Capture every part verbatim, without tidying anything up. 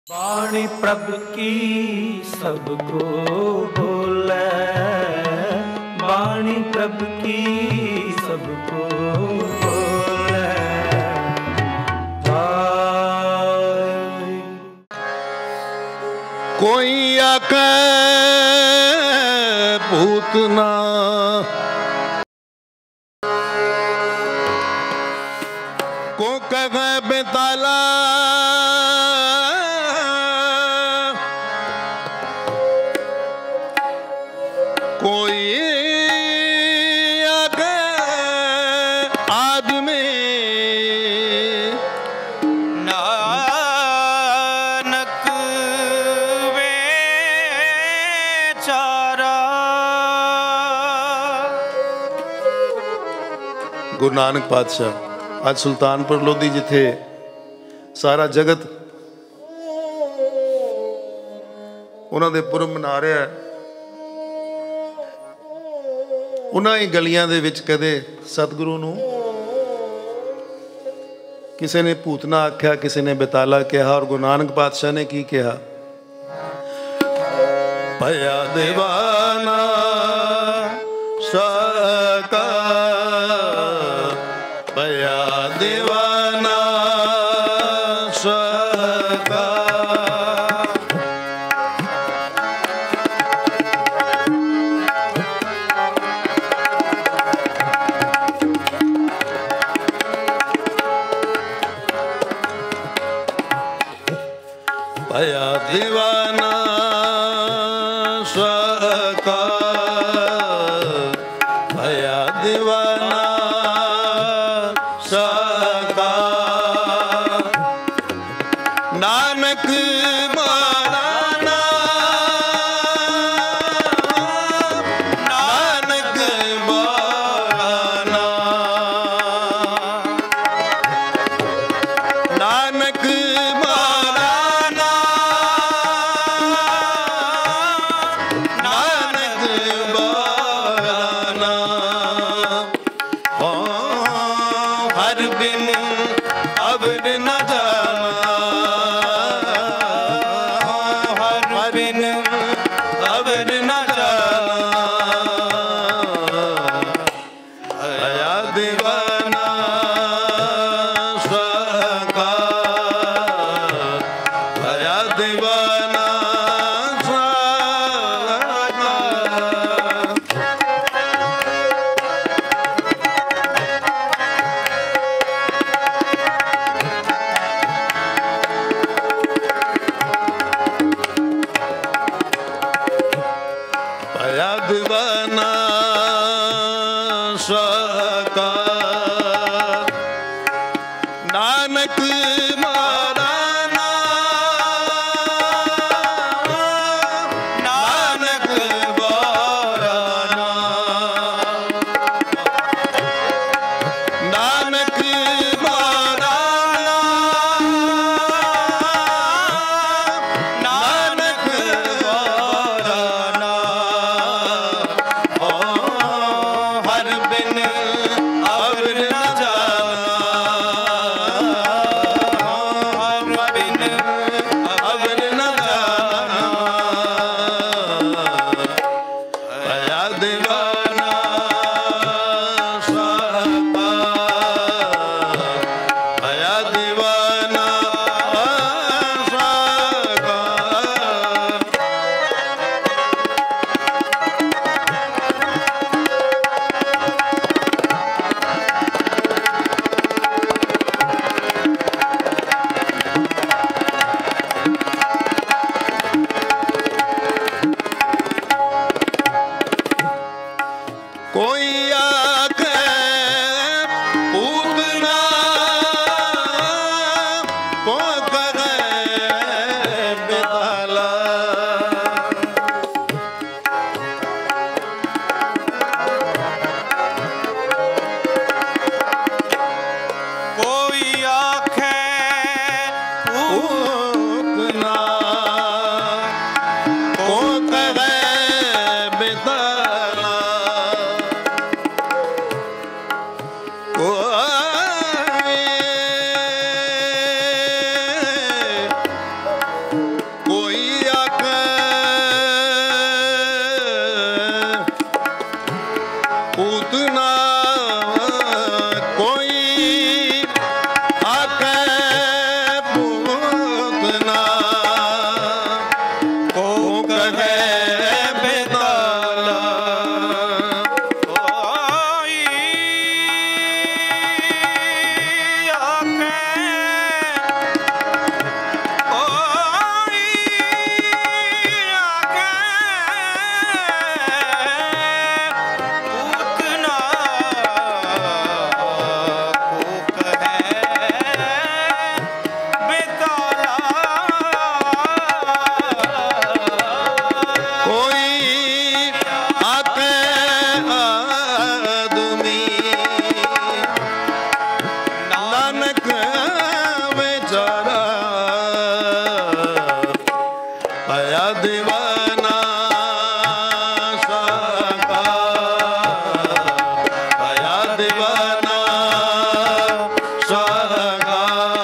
वाणी प्रभु की सबको बोले, वाणी प्रभु की सबको बोले। कोई आके पूतना को कहे बेताला, कोई आगे आदमी नानक बेचारा। गुरु नानक पातशाह आज सुल्तानपुर लोधी जिथे सारा जगत उन्होंने पुरब मना रहा है, उन्हीं गलियां दे विच कदे सतगुरु नूं किसी ने भूतना आख्या, किसी ने बेताला कहा, और गुरु नानक पातशाह ने की कहा? भया दीवाना सका, भया दीवाना सका। भया दीवाना सका, भया दीवाना सका। नानक माराना, नानक माराना, नानक माराना, नानक माराना। हर बिन अवर न जाना, हर बिन अवर न जाना। भया दीवाना सका, भया दीवाना सका। भया दीवाना सका, नानक माराना, पाया दीवाना साका, पाया दीवाना साका।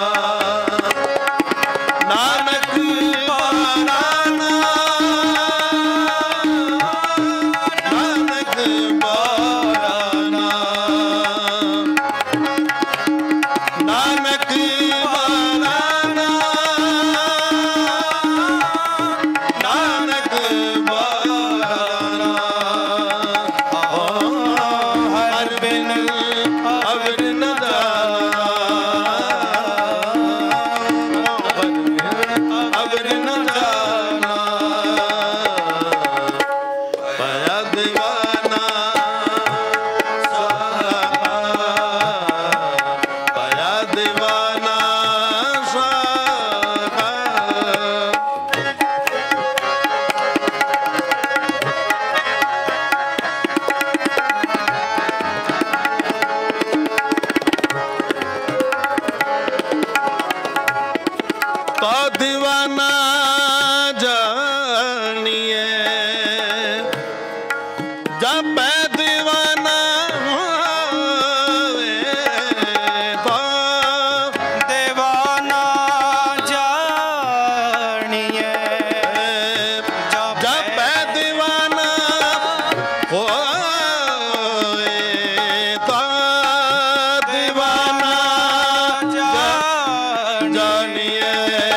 नानक बाराना, नानक बाराना, नानक बाराना, नानक बाराना। हर बिन अवर न जाना, हर बिन अवर न जाना। पाया दीवाना साका, पाया दीवाना साका। तो दीवाना जानिए जब दीवाना होवे, तो दीवाना जानिए जब दीवाना होवे, तो दीवाना जानिए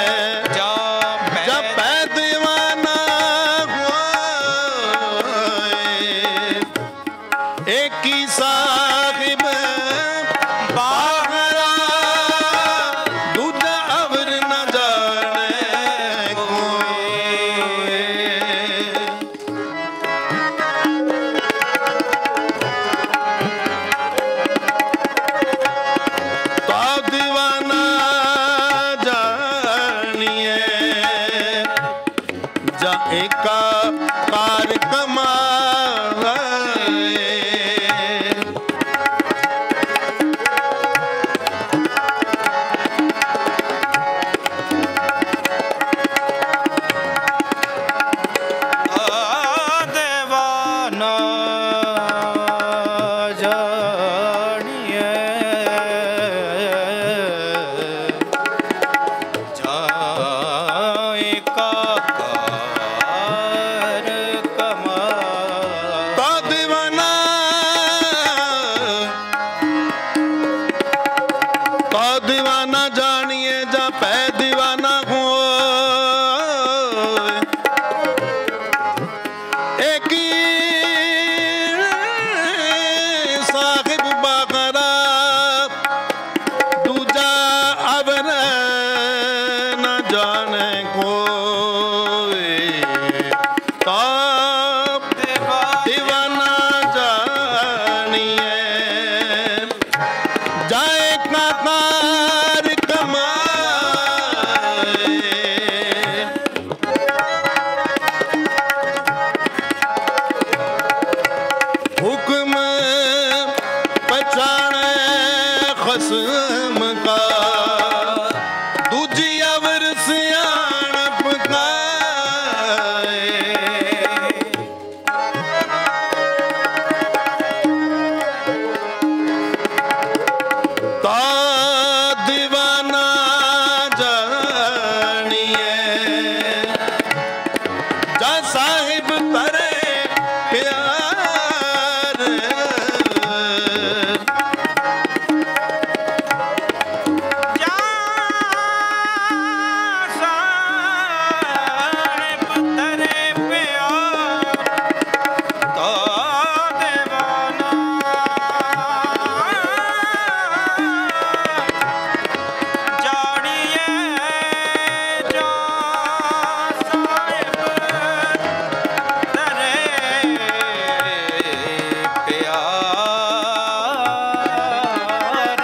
जब दीवाना होए। एक ही साहिब बागरा, दूजा अवर न जाने कोई। तो दीवाना जानिए जा एका कार कमाए। दीवाना जानिए जाए का कार कमा। तो दीवाना तो दीवाना जानिए जा पै दीवाना हो। एक ही साहिब बागरा, दूजा अवर न जाने कोई। तो दीवाना जानिए जाए का कार कमाए। हुक्म पहचाने खसम का, दूजी अवर सियाणप का। तो दीवाना जानिए जा साहिब तरे प्यार। जा साहिब तेरे प्यार, तो दीवाना जानिए जा साहिब तेरे प्यार।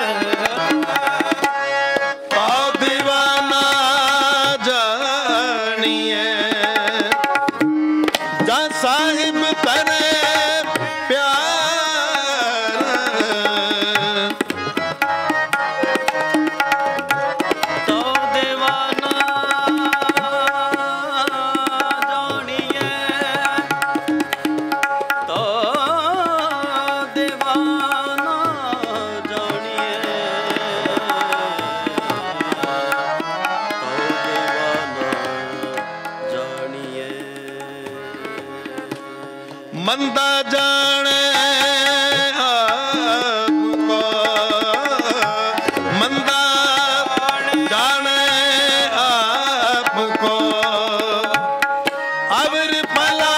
तो दीवाना जानिए जा साहिब तरे प्यार। तो दीवाना मंदा जाने आपको, मंदा जाने आपको, अवर भला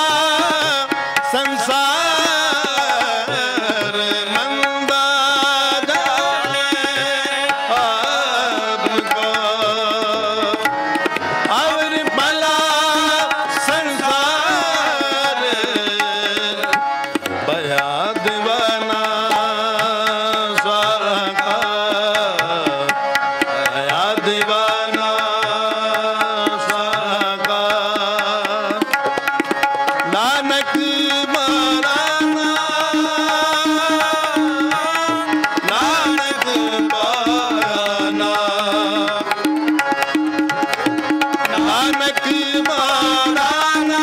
संसार मंदा जाने आपको, अवर भला संसार भया दीवाना स्वाहा, भया दीवाना स्वाहा, नानक माराना, नानक माराना, नानक माराना,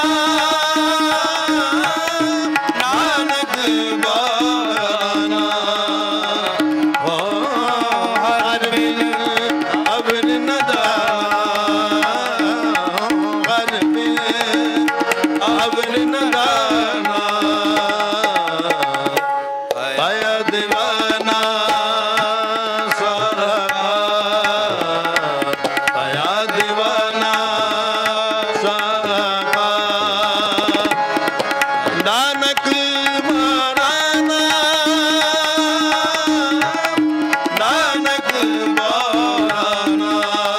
नानक माराना, हो हर बिन अवर न जाना, हर बिन अवर न जाना, पाया दीवाना स्वाहा, पाया दीवाना स्वाहा, नानक माराना, नानक माराना,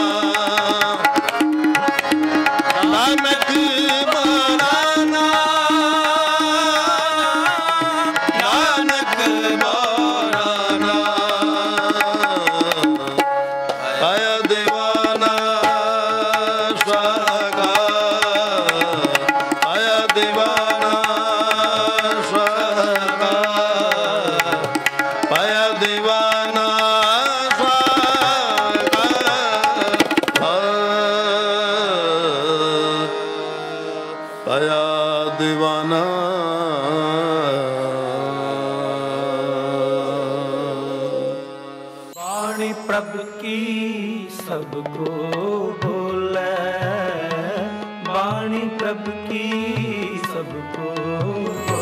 नानक माराना, नानक माराना, आया दीवाना स्वाहा, आया दीवाना स्वाहा, आया दीवाना स्वाहा, आया दीवाना। वाणी प्रभु की सबको बोले, वाणी प्रभु की सबको